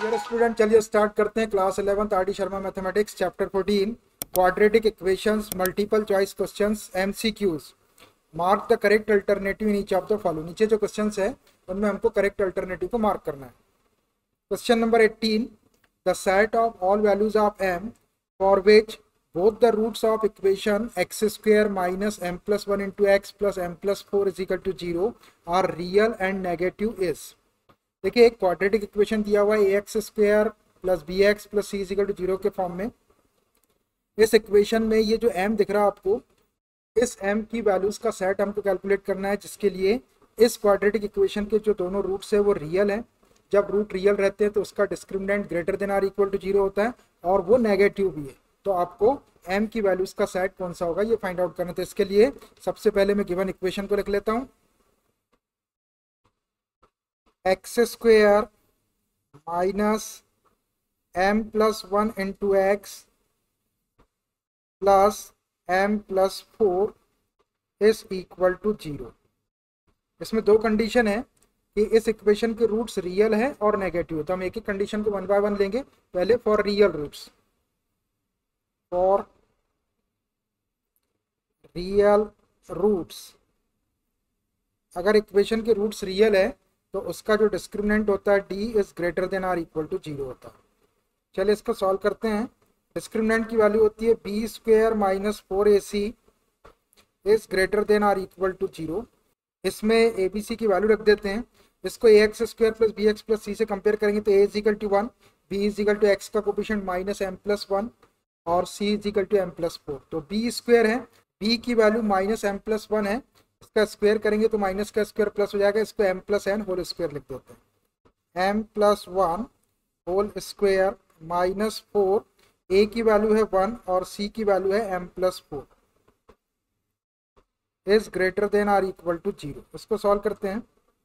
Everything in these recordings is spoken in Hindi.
हेलो स्टूडेंट, चलिए स्टार्ट करते हैं class 11 R D Sharma mathematics chapter 14 quadratic equations multiple choice questions MCQs. Mark the correct alternative in each of the follow. नीचे जो क्वेश्चंस है उनमें हमको करेक्ट अल्टरनेटिव को मार्क करना है। Question number 18, the set of all values of m for which both the roots of equation x square minus m plus 1 into x plus m plus 4 is equal to 0 are real and negative is। देखिए एक क्वाड्रेटिक इक्वेशन दिया हुआ है ax square plus b x plus c is equal to 0 के फॉर्म में। इस इक्वेशन में ये जो m दिख रहा है आपको, इस m की वैल्यूज का सेट हमको कैलकुलेट करना है, जिसके लिए इस क्वाड्रेटिक इक्वेशन के जो दोनों रूट्स है वो रियल है। जब रूट रियल रहते हैं तो उसका discriminant greater than or equal to 0 होता है और वो नेगेटिव भी है। तो आपको m की वैल्यूज का सेट कौन सा होगा ये फाइंड आउट करना था। इसके लिए सबसे पहले मैं गिवन इक्वेशन को लिख लेता हूं। X square minus m plus 1 into x plus m plus 4 is equal to 0। इसमें दो कंडीशन है कि इस इक्वेशन के रूट्स रियल है और नेगेटिव। तो हम एक एक कंडीशन को वन बाय वन लेंगे। पहले for real roots, for real roots, अगर इक्वेशन के रूट्स रियल है तो उसका जो डिस्क्रिमिनेंट होता है d is greater than or equal to 0 होता है। चलिए इसको सॉल्व करते हैं। डिस्क्रिमिनेंट की वैल्यू होती है b square minus 4ac is greater than or equal to 0। इसमें abc की वैल्यू रख देते हैं। इसको ax square plus b x plus c से कंपेयर करेंगे तो a is equal to 1, b is equal to x का कोफिशिएंट माइनस m प्लस 1 और c is equal to m plus 4। तो b स्क्वायर है, b की वैल्यू माइनस m प्लस 1 है, इसका स्क्वायर करेंगे तो माइनस का स्क्वायर प्लस हो जाएगा। इसको m plus n whole square लिख देते हैं। m plus 1 whole square minus 4, a की वैल्यू है 1 और c की वैल्यू है m plus 4 is greater than or equal to 0। इसको सॉल्व करते हैं।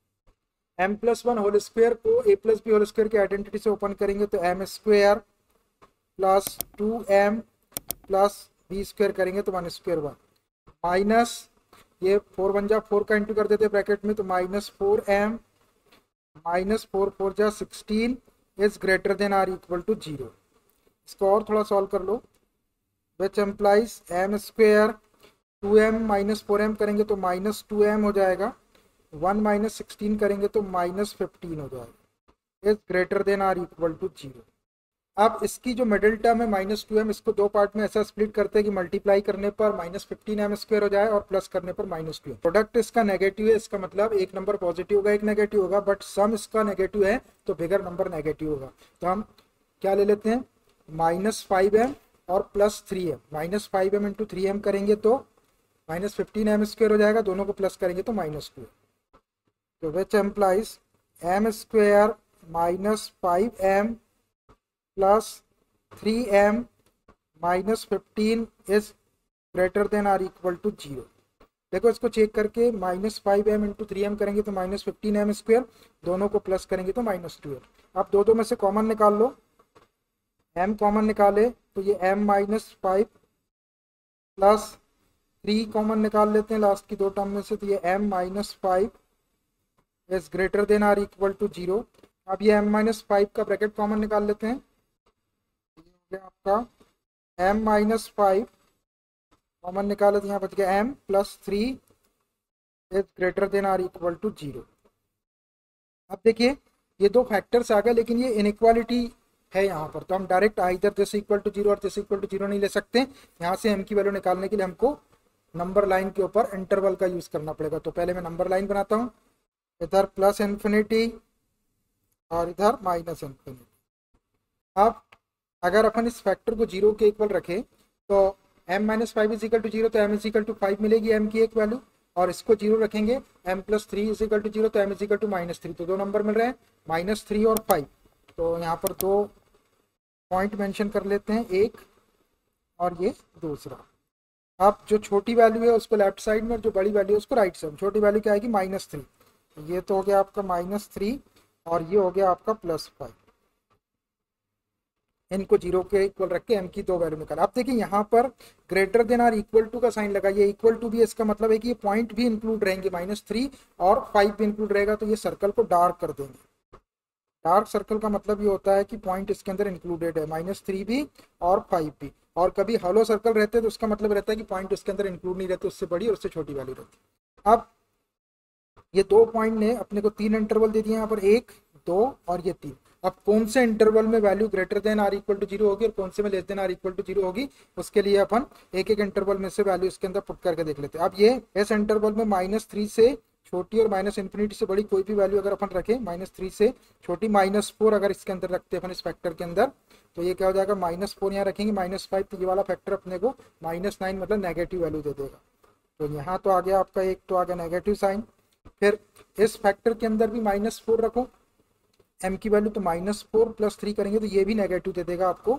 m प्लस 1 होल स्क्वायर को a plus b whole square की आइडेंटिटी से ओपन करेंगे तो m square plus 2m plus b square करेंगे तो 1 स्क्वायर 1 माइनस ये 4 1 जा 4 का इंटू कर देते हैं ब्रैकेट में तो माइनस 4m माइनस 4 4 जा 16 is greater than or equal to 0। इसको और थोड़ा सॉल्व कर लो, which implies m square 2m minus 4m करेंगे तो माइनस 2m हो जाएगा, 1 माइनस 16 करेंगे तो माइनस 15 हो जाएगा, is greater than or equal to 0। अब इसकी जो मिडिल टर्म है माइनस 2m, इसको दो पार्ट में ऐसा स्प्लिट करते हैं कि मल्टीप्लाई करने पर माइनस 15m स्क्वायर हो जाए और प्लस करने पर माइनस 2m। प्रोडक्ट इसका नेगेटिव है, इसका मतलब एक नंबर पॉजिटिव होगा एक नेगेटिव होगा, बट सम इसका नेगेटिव है तो बिगर नंबर नेगेटिव होगा। तो हम क्या ले लेते हैं, माइनस 5m और plus 3m। Minus 5m into 3m करेंगे तो माइनस 15m स्क्वायर हो जाएगा, दोनों को प्लस करेंगे तो माइनस 2। तो which implies m square minus 5m plus 3m minus 15 is greater than or equal to 0। देखो इसको चेक करके, माइनस 5m इंटू 3m करेंगे तो माइनस 15m स्क्वायर, दोनों को प्लस करेंगे तो माइनस 2। अब दो में से कॉमन निकाल लो, m कॉमन निकाले तो ये m माइनस 5 प्लस 3 कॉमन निकाल लेते हैं लास्ट की दो टर्म में से, तो ये m minus 5 is greater than or equal to 0। अब ये m माइनस 5 का ब्रैकेट कॉमन निकाल लेते हैं, आपका m माइनस 5 कॉमन निकाले तो यहाँ बच गया m plus 3 is greater than or equal to 0। अब देखिए ये दो फैक्टर्स आ गए, लेकिन ये इनइक्वालिटी है यहाँ पर, तो हम डायरेक्ट इधर दिस इक्वल टू 0 और दिस इक्वल टू 0 नहीं ले सकते। यहाँ से m की वैल्यू निकालने के लिए हमको नंबर लाइन के ऊपर इंटरवल का यूज करना पड़ेगा। तो पहले मैं नंबर लाइन बनाता हूँ, इधर प्लस इन्फिनिटी और इधर माइनस इन्फिनिटी। अब अगर अपन इस फैक्टर को 0 के इक्वल रखें तो m minus 5 is equal to 0, तो m इज इक्वल टू 5 मिलेगी m की एक वैल्यू, और इसको 0 रखेंगे m plus 3 is equal to 0, तो m is equal to minus 3। तो दो नंबर मिल रहे हैं माइनस 3 और 5। तो यहाँ पर दो पॉइंट मेंशन कर लेते हैं, एक और ये दूसरा। अब जो छोटी वैल्यू है उसको लेफ्ट साइड में और जो बड़ी वैल्यू है उसको राइट साइड। छोटी वैल्यू क्या आएगी, माइनस 3। ये तो हो गया आपका माइनस 3 और ये हो गया आपका प्लस 5। इनको 0 के इक्वल रख के m की दो वैल्यू निकाला। अब देखिए यहाँ पर greater than or equal to का साइन लगा, ये इक्वल टू भी, इसका मतलब है कि ये पॉइंट भी इंक्लूड रहेंगे, माइनस 3 और 5 भी इंक्लूड रहेगा, तो ये सर्कल को डार्क कर देंगे। डार्क सर्कल का मतलब ये होता है कि पॉइंट इसके अंदर इंक्लूडेड है, -3 भी और 5 भी। और कभी हॉलो सर्कल रहते हैं तो उसका मतलब रहता है कि पॉइंट उसके अंदर इंक्लूड नहीं रहते, उससे बड़ी और उससे छोटी वैल्यू रहती है। अब ये 2 पॉइंट ने अपने को 3 इंटरवल दे दिए यहाँ पर, 1, 2 और ये 3। अब कौन से इंटरवल में value greater than or equal to 0 होगी और कौन से में less than or equal to 0 होगी, उसके लिए अपन एक एक इंटरवल में से वैल्यू इसके अंदर पुट करके देख लेते हैं। अब ये इस इंटरवल में -3 से छोटी और -∞ से बड़ी कोई भी वैल्यू अगर अपन रखें, -3 से छोटी -4 अगर इसके अंदर रखते हैं अपन इस फैक्टर के अंदर, तो ये क्या हो जाएगा, -4 यहाँ रखेंगे, -5, तो ये वाला फैक्टर अपने को -9 मतलब नेगेटिव वैल्यू दे देगा। तो यहाँ तो आ गया आपका एक, तो आ गया नेगेटिव साइन। फिर इस फैक्टर के अंदर भी -4 रखो, m की वैल्यू, तो -4 + 3 करेंगे तो ये भी नेगेटिव दे देगा आपको।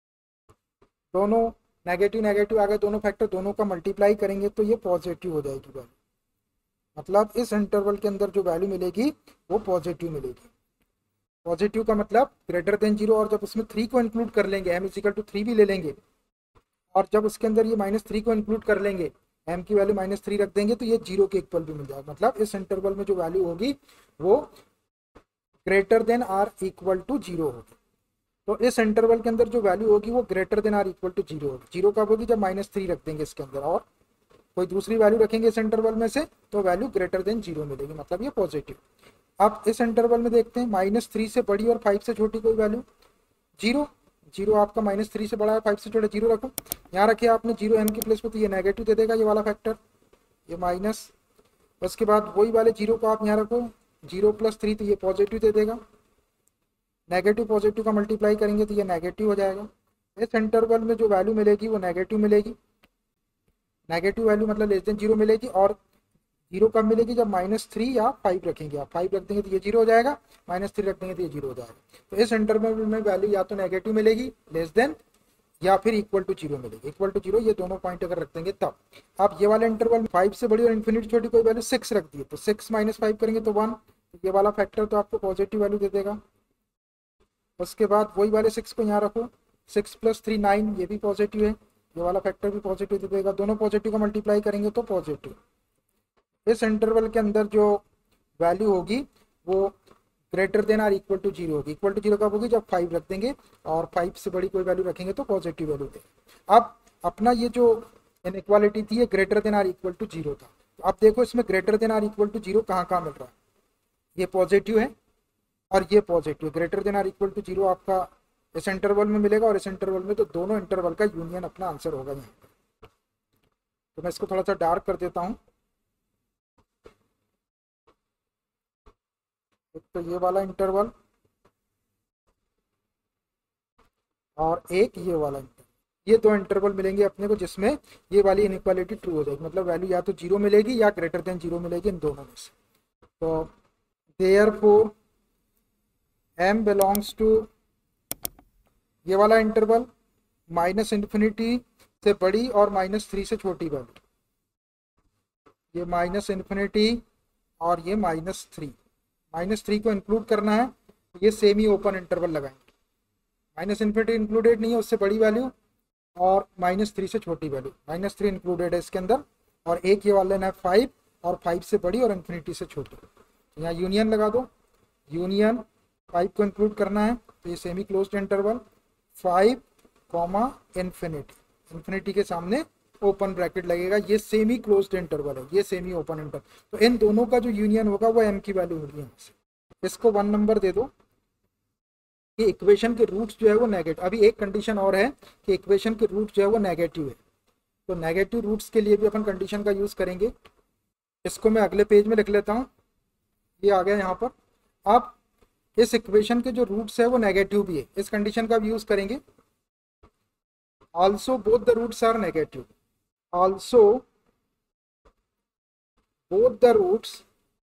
दोनों नेगेटिव नेगेटिव आ गए, दोनों फैक्टर, दोनों का मल्टीप्लाई करेंगे तो ये पॉजिटिव हो जाएगी वैल्यू। मतलब इस इंटरवल के अंदर जो वैल्यू मिलेगी वो पॉजिटिव मिलेगी। पॉजिटिव का मतलब ग्रेटर देन 0, और जब उसमें 3 को इंक्लूड कर लेंगे, m = 3 भी ले लेंगे, और जब उसके अंदर ये -3 को इंक्लूड कर लेंगे, m की वैल्यू -3 रख देंगे, तो ये 0 के इक्वल भी मिल जाएगा। मतलब इस इंटरवल में जो वैल्यू होगी वो greater than or equal to 0 होगी। तो इस इंटरवल के अंदर जो वैल्यू होगी वो greater than or equal to 0 होगी। 0 कब होगी, जब -3 रख देंगे इसके अंदर और कोई दूसरी वैल्यू रखेंगे इस इंटरवल में से, तो वैल्यू ग्रेटर देन 0 मिलेगी, मतलब ये पॉजिटिव। अब इस इंटरवल में देखते हैं, -3 से बड़ी और 5 से छोटी कोई वैल्यू, 0। 0 आपका -3 से बड़ा है, 5 से छोटा, 0 रखो। यहाँ रखिए आपने 0 m के प्लेस पे, तो ये नेगेटिव दे देगा ये वाला फैक्टर, ये माइनस। उसके बाद वही वाले 0 को आप यहाँ रखो, 0 + 3, तो ये पॉजिटिव दे देगा। नेगेटिव पॉजिटिव का मल्टीप्लाई करेंगे तो ये नेगेटिव हो जाएगा। इस इंटरवल में जो वैल्यू मिलेगी वो नेगेटिव मिलेगी। नेगेटिव वैल्यू मतलब लेस देन 0 मिलेगी, और 0 कब मिलेगी, जब -3 या 5 रखेंगे। आप 5 रख देंगे तो ये 0 हो जाएगा, -3 रख देंगे तो ये 0 हो जाएगा। तो इस इंटरवल में वैल्यू या तो नेगेटिव मिलेगी, लेस देन, या फिर इक्वल टू 0 मिलेगी। इक्वल टू 0 ये दोनों पॉइंट अगर रख देंगे तब। अब ये वाला इंटरवल 5 से बड़ी और इन्फिनिटी छोटी कोई वैल्यू 6 रख दी, तो 6 - 5 करेंगे तो 1, ये वाला फैक्टर तो आपको पॉजिटिव वैल्यू दे देगा। उसके बाद वही वाले 6 को यहाँ रखो, 6 + 3 9, ये भी पॉजिटिव है, ये वाला फैक्टर भी पॉजिटिव दे देगा। दोनों पॉजिटिव का मल्टीप्लाई करेंगे तो पॉजिटिव। इस इंटरवल के अंदर जो वैल्यू होगी वो greater than or equal to 0 होगी। इक्वल टू 0 कब होगी, जब 5 रख देंगे और 5 से बड़ी कोई वैल्यू रखेंगे तो पॉजिटिव वैल्यू देगा। अब अपना ये जो इनइक्वालिटी थी ये greater than or equal to 0 था। तो अब देखो इसमें greater than or equal to 0 कहाँ कहाँ मिल रहा है, ये पॉजिटिव है और ये positive. Greater than or equal to 0 आपका इस इंटरवल में मिलेगा और इस इंटरवल में, तो दोनों इंटरवल का यूनियन अपना आंसर होगा यहाँ पे। तो मैं इसको थोड़ा सा डार्क कर देता हूँ। एक तो ये वाला इंटरवल और एक ये वाला इंटरवल, ये 2 इंटरवल मिलेंगे अपने को जिसमें ये वाली इनइक्वालिटी ट्रू हो जाएगी। मतलब वैल्यू या तो 0 मिलेगी या ग्रेटर देन 0 मिलेगी, इन दोनों में से। तो देयरफॉर m बिलोंग्स टू ये वाला इंटरवल, -∞ से बड़ी और -3 से छोटी वैल्यू, ये -∞ और ये -3। -3 को इंक्लूड करना है, ये सेमी ओपन इंटरवल लगाएंगे। -∞ इंक्लूडेड नहीं है, उससे बड़ी वैल्यू, और -3 से छोटी वैल्यू। -3 इंक्लूडेड है इसके अंदर, और एक ये वाला है 5, और 5 से बड़ी और इन्फिनिटी से छोटी। यहाँ यूनियन लगा दो, यूनियन 5 को इंक्लूड करना है, तो ये सेमी क्लोज्ड इंटरवल 5, इन्फिनिटी के सामने ओपन ब्रैकेट लगेगा। ये सेमी क्लोज्ड इंटरवल है, ये सेमी ओपन इंटरवल। तो इन दोनों का जो यूनियन होगा वो m की वैल्यू होगी यहाँ से। इसको 1 नंबर दे दो कि इक्वेशन के रूट्स जो है वो नेगेटिव। अभी एक कंडीशन और है कि इक्वेशन के रूट जो है वो नेगेटिव है, तो नेगेटिव रूट्स के लिए भी अपन कंडीशन का यूज करेंगे। इसको मैं अगले पेज में लिख लेता हूँ, ये आ गया यहाँ पर। अब इस इक्वेशन के जो रूट्स है वो नेगेटिव भी है, इस कंडीशन का भी यूज करेंगे। Also both the roots are negative, also both the roots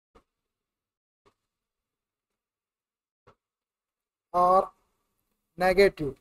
are negative.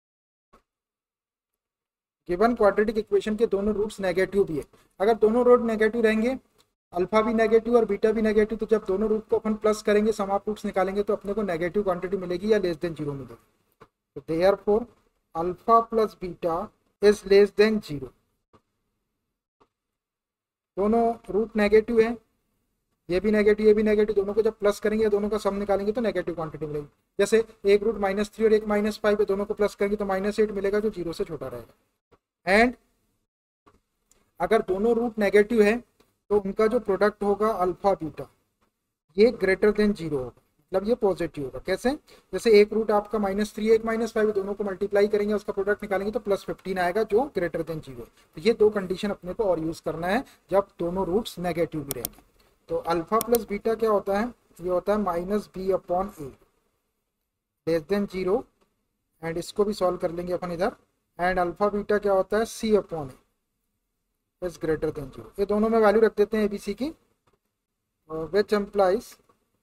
Given quadratic equation के दोनों रूट्स नेगेटिव भी है। अगर दोनों रूट नेगेटिव रहेंगे, अल्फा भी नेगेटिव और बीटा भी नेगेटिव, तो जब दोनों रूट को अपन प्लस करेंगे, सम ऑफ रूट्स निकालेंगे, तो अपने को नेगेटिव क्वांटिटी मिलेगी या लेस देन 0 मिलेगी। तो therefore alpha plus beta is less than 0। दोनों रूट नेगेटिव है, ये भी नेगेटिव, ये भी नेगेटिव, दोनों को जब प्लस करेंगे दोनों का सम निकालेंगे तो नेगेटिव क्वांटिटी मिलेगी। जैसे एक रूट -3 और एक -5 है, दोनों को प्लस करेंगे तो -8 मिलेगा जो 0 से छोटा रहेगा। एंड अगर दोनों रूट नेगेटिव है तो उनका जो प्रोडक्ट होगा अल्फा बीटा ये ग्रेटर देन 0 होगा, मतलब ये पॉजिटिव होगा। कैसे? जैसे एक रूट आपका -3 एक -5 दोनों को मल्टीप्लाई करेंगे उसका प्रोडक्ट निकालेंगे तो +15 आएगा जो ग्रेटर देन 0। तो ये दो कंडीशन अपने को और यूज करना है जब दोनों रूट्स नेगेटिव भी रहेंगे। तो अल्फा प्लस बीटा क्या होता है? ये होता है -b/a लेस देन 0, एंड इसको भी सॉल्व कर लेंगे अपन इधर। एंड अल्फा बीटा क्या होता है? c/a is greater than 0। ये दोनों में वैल्यू रख देते हैं एबीसी की, विच एम्प्लाइज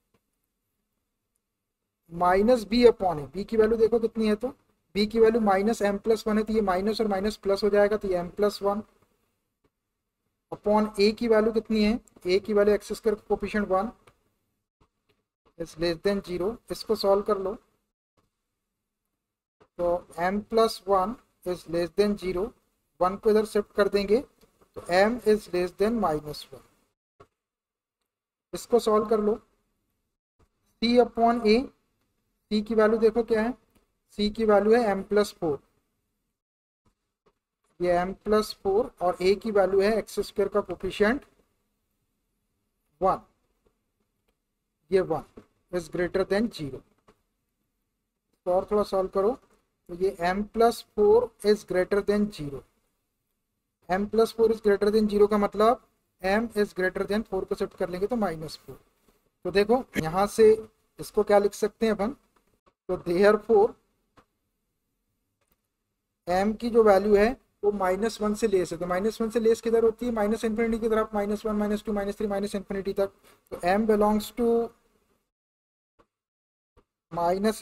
-b/a। b की वैल्यू देखो कितनी है, तो b की वैल्यू -m+1 है, तो ये माइनस और माइनस प्लस हो जाएगा, तो ये m+1 अपॉन a की वैल्यू कितनी है? a की value x square coefficient 1 is less than 0। इसको सॉल्व कर लो तो m+1 इज लेस देन 0, 1 को इधर शिफ्ट कर देंगे तो m इज लेस देन -1। इसको सॉल्व कर लो, c/a, c की वैल्यू देखो क्या है? c की वैल्यू है m+4, ये m+4, और a की वैल्यू है एक्स स्क्वायर का कोफिशिएंट 1, ये 1 इज ग्रेटर देन 0। तो और थोड़ा सॉल्व करो तो ये m+4 is greater than 0, m+4 is greater than 0 का मतलब m इज ग्रेटर देन 4 को शिफ्ट कर लेंगे तो -4। तो देखो यहाँ से इसको क्या लिख सकते हैं अपन? तो देयरफॉर m की जो वैल्यू है वो -1 से लेस है, तो -1 से लेस किधर होती है? -∞ की तरफ, -1 -2 -3 -∞ तक। तो m बिलोंग्स टू -∞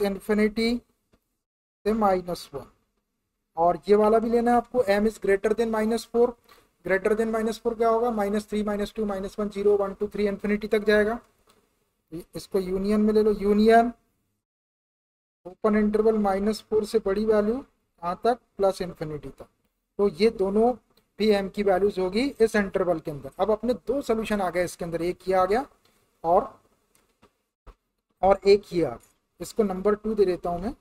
से -1, और ये वाला भी लेना है आपको, m is greater than -4। Greater than -4 क्या होगा? -3 -2 -1 0 1 2 3 इन्फिनिटी तक जाएगा। इसको यूनियन में ले लो, यूनियन ओपन इंटरवल -4 से बड़ी वैल्यू कहाँ तक? +∞ तक। तो ये दोनों भी m की वैल्यूज होगी इस इंटरवल के अंदर। अब अपने दो सोल्यूशन आ गए इसके अंदर, एक ये आ गया और एक ये आ गया। इसको नंबर 2 दे देता हूं मैं।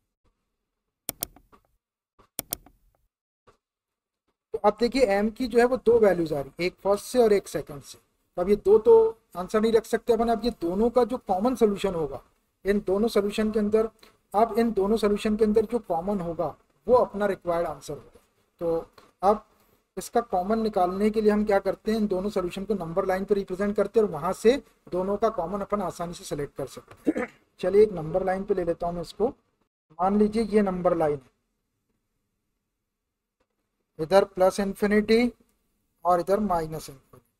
तो अब देखिए m की जो है वो दो वैल्यूज आ रही, एक फर्स्ट से और एक सेकंड से। तो अब ये दो तो आंसर नहीं रख सकते अपन। अब ये दोनों का जो कॉमन सोल्यूशन होगा इन दोनों सोल्यूशन के अंदर, अब इन दोनों सोल्यूशन के अंदर जो कॉमन होगा वो अपना रिक्वायर्ड आंसर होगा। तो अब इसका कॉमन निकालने के लिए हम क्या करते हैं? इन दोनों सोल्यूशन को नंबर लाइन पर रिप्रेजेंट करते हैं और वहां से दोनों का कॉमन अपन आसानी से सेलेक्ट कर सकते हैं। चलिए एक नंबर लाइन पे ले लेता हूं मैं इसको। मान लीजिए ये नंबर लाइन है, इधर +∞ और इधर -∞।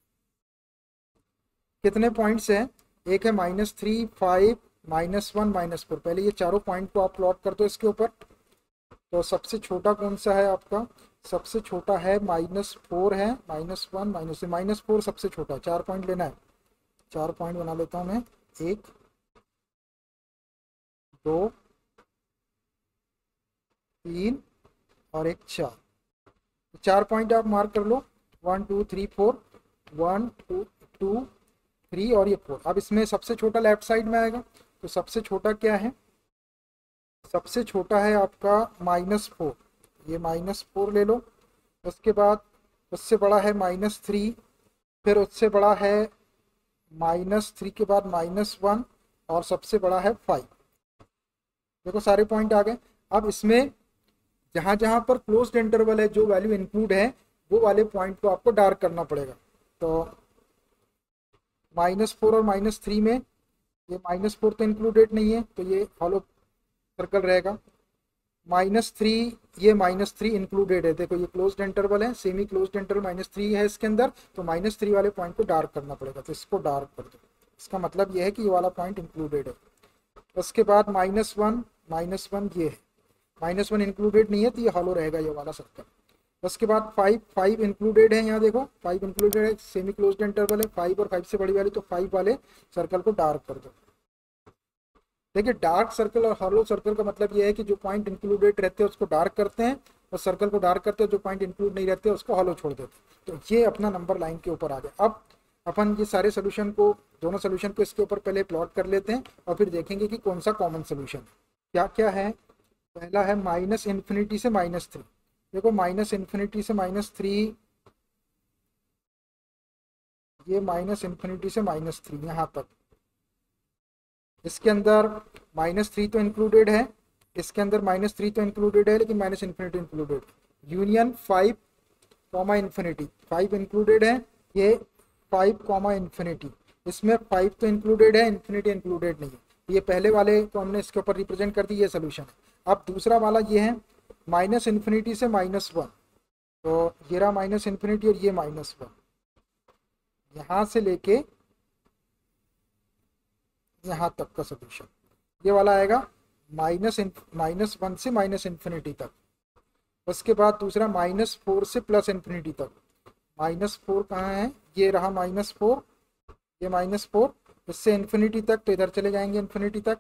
कितने पॉइंट्स हैं? एक है -3 5 -1 -4। पहले ये चारों पॉइंट को आप प्लॉट कर दो इसके ऊपर। तो सबसे छोटा कौन सा है आपका? सबसे छोटा है -4 है, -1 -4 सबसे छोटा। 4 पॉइंट लेना है, 4 पॉइंट बना लेता हूं मैं, 1 2 3 और एक 4। 4 पॉइंट आप मार्क कर लो, 1 2 3 4, 1 2 2 3 और ये 4। अब इसमें सबसे छोटा लेफ्ट साइड में आएगा, तो सबसे छोटा क्या है? सबसे छोटा है आपका -4, ये -4 ले लो। उसके बाद उससे बड़ा है -3, फिर उससे बड़ा है -3 के बाद -1 और सबसे बड़ा है 5। देखो सारे पॉइंट आ गए। अब इसमें जहाँ जहाँ पर क्लोज्ड इंटरवल है, जो वैल्यू इंक्लूड है, वो वाले पॉइंट को आपको डार्क करना पड़ेगा। तो -4 और -3 में ये -4 तो इंक्लूडेड नहीं है, तो ये हॉलो सर्कल रहेगा। -3, ये -3 इंक्लूडेड है। देखो ये क्लोज्ड इंटरवल है, सेमी क्लोज्ड इंटरवल -3 है इसके अंदर, तो -3 वाले पॉइंट को डार्क करना पड़ेगा। तो इसको डार्क कर दो, इसका मतलब ये है कि ये वाला पॉइंट इंक्लूडेड है। उसके बाद -1 ये है, -1 इंक्लूडेड नहीं है, तो ये हॉलो रहेगा ये वाला सर्कल। उसके बाद 5 इंक्लूडेड है, यहाँ देखो 5 इंक्लूडेड है, सेमी क्लोज्ड इंटरवल है। 5 और 5 से बड़ी वाली, तो 5 वाले सर्कल को डार्क कर दो। देखिए डार्क सर्कल और हॉलो सर्कल का मतलब ये है कि जो पॉइंट इंक्लूडेड रहते हैं उसको डार्क करते हैं और सर्कल को डार्क करते हैं, जो पॉइंट इंक्लूड नहीं रहते उसको हॉलो छोड़ देते हैं। तो ये अपना नंबर लाइन के ऊपर आ गया। अब अपन ये सारे सोल्यूशन को दोनों सोल्यूशन को इसके ऊपर पहले प्लॉट कर लेते हैं और फिर देखेंगे कि कौन सा कॉमन सोल्यूशन है। क्या क्या है? पहला है माइनस इन्फिनिटी से -3। देखो माइनस इन्फिनिटी से -3, ये माइनस इन्फिनिटी से -3 यहाँ तक, इसके अंदर -3 तो इंक्लूडेड है, इसके अंदर -3 तो इंक्लूडेड है, लेकिन minus infinity included. Union 5 comma infinity, 5 included है, ये 5 कॉमा इन्फिनिटी, इसमें 5 तो इंक्लूडेड है, इन्फिनिटी इंक्लूडेड नहीं है। ये पहले वाले को हमने इसके ऊपर रिप्रेजेंट कर दी, ये सोल्यूशन है। अब दूसरा वाला ये है माइनस इन्फिनिटी से -1, तो ये रहा माइनस इन्फिनिटी और ये -1, यहाँ से लेके यहाँ तक का सोल्यूशन ये वाला आएगा -1 से माइनस इन्फिनिटी तक। उसके बाद दूसरा -4 से प्लस इन्फिनिटी तक। -4 कहाँ है? ये रहा -4, ये -4, इससे इन्फिनिटी तक, तो इधर चले जाएंगे इन्फिनिटी तक।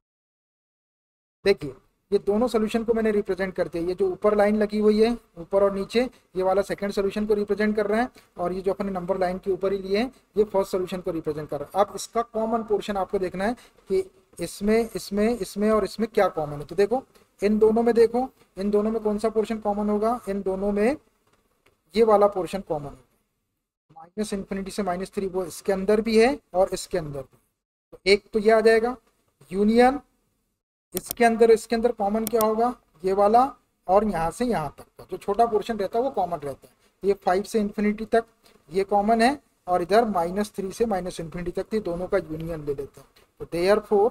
देखिए ये दोनों सोल्यूशन को मैंने रिप्रेजेंट कर दिया। ये जो ऊपर लाइन लगी हुई है, ऊपर और नीचे, ये वाला सेकंड सोल्यूशन को रिप्रेजेंट कर रहा है, और ये जो अपने नंबर लाइन के ऊपर ही लिए हैं, ये फर्स्ट सोल्यूशन को रिप्रेजेंट कर रहा है। अब इसका कॉमन पोर्शन आपको देखना है कि इसमें इसमें इसमें और इसमें क्या कॉमन है। तो देखो इन दोनों में, देखो इन दोनों में कौन सा पोर्शन कॉमन होगा? इन दोनों में ये वाला पोर्शन कॉमन होगा। माइनस इन्फिनिटी से -3 वो इसके अंदर भी है और इसके अंदर भी, तो एक तो ये आ जाएगा। यूनियन इसके अंदर कॉमन क्या होगा? ये वाला, और यहाँ से यहाँ तक का जो छोटा पोर्शन रहता है वो कॉमन रहता है। ये 5 से इन्फिनिटी तक ये कॉमन है, और इधर -3 से माइनस इन्फिनिटी तक, ये दोनों का यूनियन ले लेते हैं। तो देयरफॉर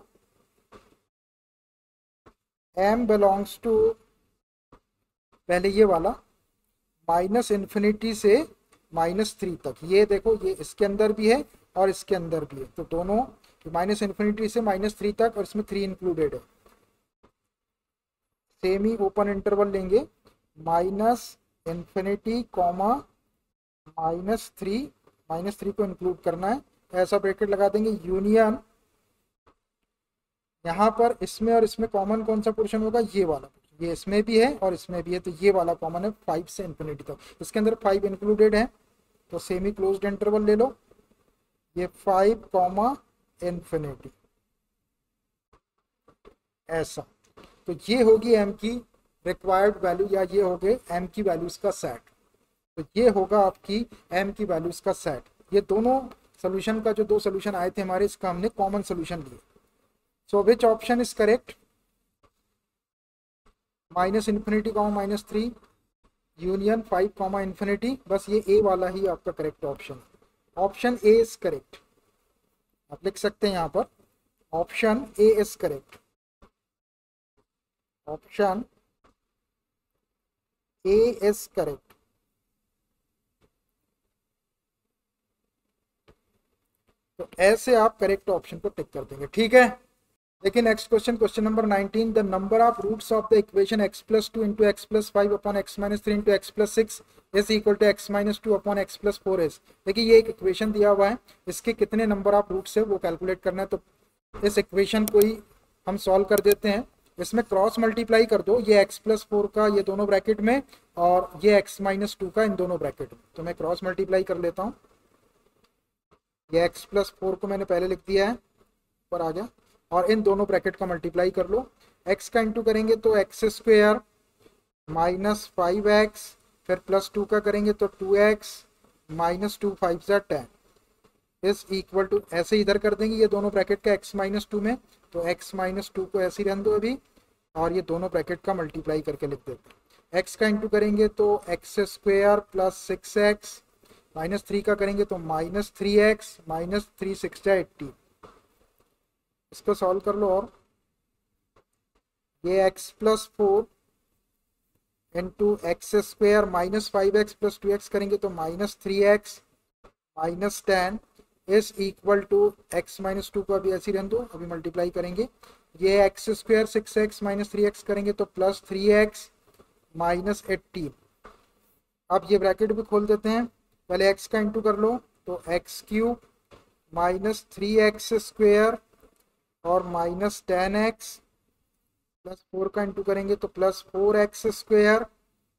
m बिलोंग्स टू, पहले ये वाला माइनस इन्फिनिटी से -3 तक, ये देखो ये इसके अंदर भी है और इसके अंदर भी है, तो दोनों माइनस इन्फिनिटी से -3 तक, और इसमें 3 इंक्लूडेड है। सेमी ओपन इंटरवल लेंगे, माइनस इन्फिनिटी कॉमा -3 को इंक्लूड करना है, ऐसा ब्रैकेट लगा देंगे। यूनियन यहाँ पर इसमें और इसमें कॉमन कौन सा पोर्शन होगा? ये वाला, ये इसमें भी है और इसमें भी है, तो ये वाला कॉमन है 5 से इन्फिनिटी तक। इसके अंदर 5 इंक्लूडेड है, तो सेमी क्लोज्ड इंटरवल ले लो, ये 5 कॉमा इन्फिनिटी, ऐसा। तो ये होगी m की रिक्वायर्ड वैल्यू, या ये हो गए m की वैल्यूज का सेट। तो ये होगा आपकी m की वैल्यूज का सेट। ये दोनों सोल्यूशन का, जो दो सोल्यूशन आए थे हमारे, इसका हमने कॉमन सोल्यूशन लिए। So which option is correct? Minus infinity comma -3 union 5 comma infinity, बस ये ए वाला ही आपका correct option. Option A is correct, आप लिख सकते हैं यहाँ पर, option A is correct, option A is correct. तो ऐसे आप करेक्ट ऑप्शन को टिक कर देंगे, ठीक है। देखिए next question, question number 19, the number of roots of the equation x+2 into x+5 upon x-3 into x+6 is equal to x-2 upon x+4 is. देखिए ये एक इक्वेशन दिया हुआ है, इसके कितने नंबर ऑफ रूट्स है वो कैलकुलेट करना है। तो इस इक्वेशन को ही हम सॉल्व कर देते हैं। इसमें क्रॉस मल्टीप्लाई कर दो, ये x+4 का ये दोनों ब्रैकेट में, और ये x-2 का इन दोनों ब्रैकेट में। तो मैं क्रॉस मल्टीप्लाई कर लेता हूँ, ये x+4 को मैंने पहले लिख दिया है, ऊपर आ गया, और इन दोनों ब्रैकेट का मल्टीप्लाई कर लो। x का इंटू करेंगे तो x² -5x, फिर +2 का करेंगे तो 2x -2 5 10 इज इक्वल टू, ऐसे इधर कर देंगे ये दोनों ब्रैकेट का x-2 में, तो x-2 को ऐसे ही रहने दो अभी, और ये दोनों ब्रैकेट का मल्टीप्लाई करके लिख देते हैं। x का इंटू करेंगे तो x² + 6x, -3 का करेंगे तो -3x, -3 6 80। इसको सॉल्व कर लो, और ये x+4 into x² -5x + 2x करेंगे तो -3x -10 is equal to x-2 को अभी ऐसे रहने दो, अभी मल्टीप्लाई करेंगे। ये x² 6x -3x करेंगे तो +3x -18। अब ये ब्रैकेट भी खोल देते हैं, पहले x का इंटू कर लो तो x³ -3x² और -10x, +4 का इंटू करेंगे तो +4x²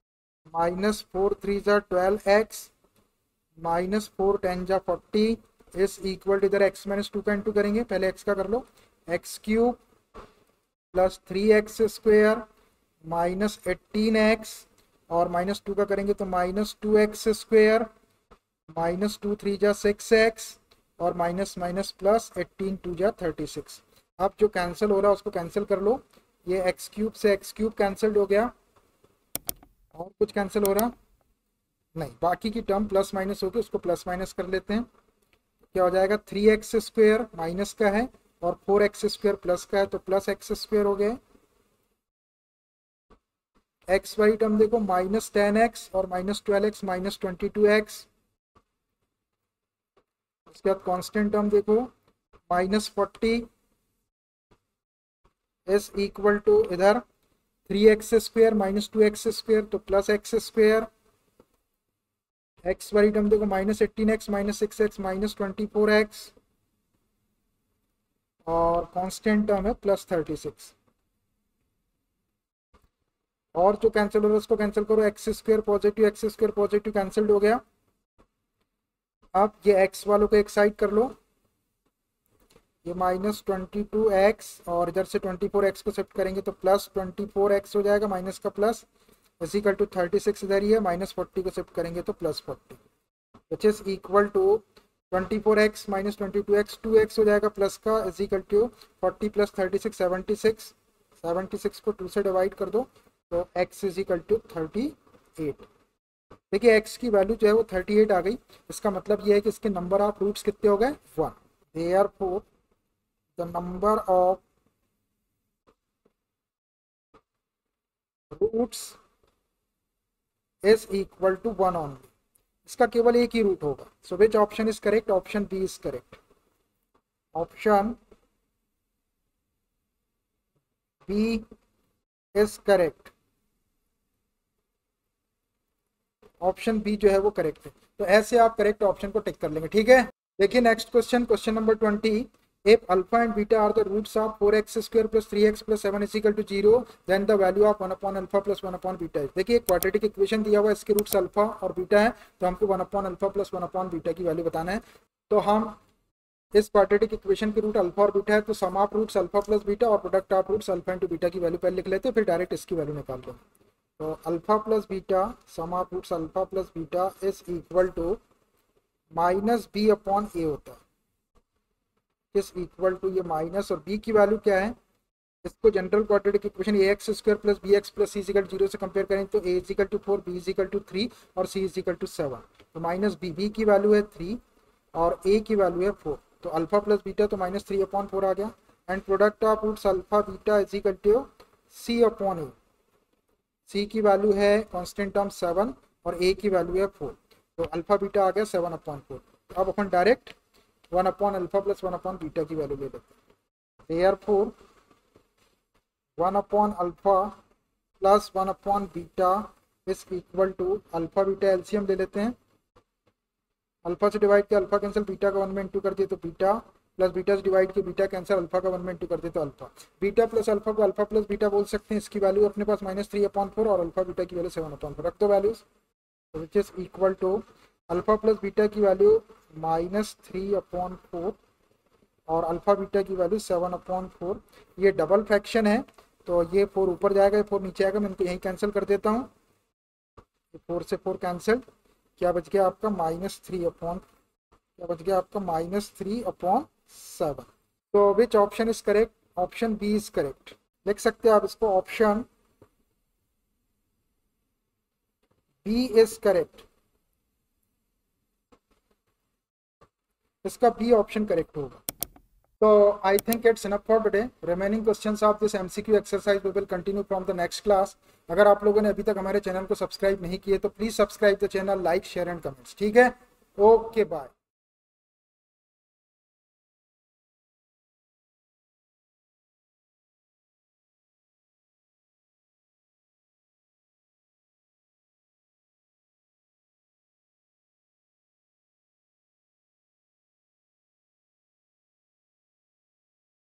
-4 3 12x -4 10 40 is equal to, इधर एक्स माइनस 2 का इंटू करेंगे, पहले एक्स का कर लो, x cube plus 3x square minus 18x और माइनस 2 का करेंगे तो माइनस 2x स्क्वेयर माइनस 2 3 जा 6x और माइनस माइनस प्लस 18 2 जा 36। अब जो कैंसिल हो रहा है उसको कैंसिल कर लो, ये एक्स क्यूब से एक्स क्यूब कैंसिल्ड हो गया, और कुछ कैंसिल हो रहा नहीं, बाकी की टर्म प्लस माइनस होगी, उसको प्लस माइनस कर लेते हैं। क्या हो जाएगा, 3x स्क्वेयर माइनस का है और 4x स्क्वेयर प्लस का है, तो प्लस एक्स स्क्वेयर हो गया। एक्स वाई टर्म देखो, माइनस 10x और माइनस 12x माइनस 22x। उसके बाद कांस्टेंट टर्म देखो, माइनस 40 इज इक्वल टू इधर 3x square minus 2x square तो प्लस एक्स स्क्वेयर। एक्स वाली टर्म देखो, minus 18x minus 6x minus 24x और कांस्टेंट टर्म है प्लस 36। और जो कैंसिल हो रहा है उसको कैंसिल करो, एक्स स्क्वेयर पॉजिटिव कैंसिल्ड हो गया। अब ये एक्स वालों को एक साइड कर लो, ये माइनस 22x और इधर से 24x को शिफ्ट करेंगे तो प्लस 24x हो जाएगा, माइनस का प्लस इक्वल टू 36 इधर ही है, माइनस 40 को शिफ्ट करेंगे तो plus 40 which is equal to 24x minus 22x 2x हो जाएगा प्लस का इक्वल टू 40 प्लस 36 76 को 2 से डिवाइड कर दो तो x इज इक्वल टू 38। देखिए x की वैल्यू जो है वो 38 आ गई, इसका मतलब ये है कि इसके नंबर ऑफ रूट्स कितने हो गए 1। Therefore the number of roots is equal to 1 only, इसका केवल एक ही रूट होगा। So which option is correct, option B is correct. Option B is correct, option B जो है वो करेक्ट है। तो ऐसे आप करेक्ट ऑप्शन को टिक कर लेंगे, ठीक है। देखिए next question, question number 20, if alpha and beta are the roots of 4x square plus 3x plus 7 is equal to 0 then the value of 1 upon alpha plus 1 upon beta is। देखिए क्वाड्रेटिक इक्वेशन दिया हुआ है, इसके रूट्स अल्फा और बीटा है, तो हमको 1 upon alpha plus 1 upon beta की वैल्यू बताना है। तो हम इस क्वाड्रेटिक इक्वेशन के रूट अल्फा और बीटा है, तो sum of roots alpha plus beta और product of roots alpha into beta की वैल्यू पहले लिख लेते हैं, फिर डायरेक्ट इसकी वैल्यू निकाल लेंगे। तो alpha plus beta, sum of roots alpha plus beta is equal to minus b upon a होता है, इज इक्वल टू ये माइनस और b की वैल्यू क्या है, इसको general quadratic equation ax square plus bx plus c equal 0 से कंपेयर करें तो a equal to 4, b equal to 3 और c इक्वल टू 7। तो माइनस b की वैल्यू है 3 और a की वैल्यू है 4, तो अल्फा प्लस बीटा तो माइनस 3 अपॉन 4 आ गया। And product of roots alpha beta is equal to c upon a, c की वैल्यू है कांस्टेंट टर्म 7 और a की वैल्यू है 4, तो अल्फा बीटा आ गया 7 अपॉन 4। अब अपन direct 1 upon alpha plus 1 upon beta की वैल्यू ले लेते हैं। Therefore 1 upon alpha plus 1 upon beta is equal to, alpha beta LCM ले लेते हैं, अल्फा से डिवाइड किया अल्फा कैंसिल, बीटा का 1 में इंटू कर दिए तो बीटा, प्लस बीटा से डिवाइड किया बीटा कैंसिल, अल्फा का 1 में इंटू कर दिए तो अल्फा। बीटा प्लस अल्फा को अल्फा प्लस बीटा बोल सकते हैं, इसकी वैल्यू अपने पास माइनस 3 अपॉन 4 और अल्फा बीटा की वैल्यू 7 अपॉन 4, रख दो values, which is equal to alpha plus beta की वैल्यू माइनस 3 अपॉन 4 और अल्फा बीटा की वैल्यू 7 अपॉन 4। ये डबल फ्रैक्शन है तो ये 4 ऊपर जाएगा, ये 4 नीचे आएगा, मैं इनको यहीं कैंसिल कर देता हूँ, 4 से 4 कैंसिल, क्या बच गया आपका माइनस 3 अपॉन, क्या बच गया आपका माइनस 3 अपॉन 7। तो which option is correct, option B is correct. लिख सकते हैं आप इसको, ऑप्शन बी इज करेक्ट, इसका बी ऑप्शन करेक्ट होगा। तो I think it's enough for today. Remaining questions of this MCQ exercise we will continue from the next class. अगर आप लोगों ने अभी तक हमारे चैनल को सब्सक्राइब नहीं किए तो please subscribe the channel, like share and comments, ठीक है। Okay bye.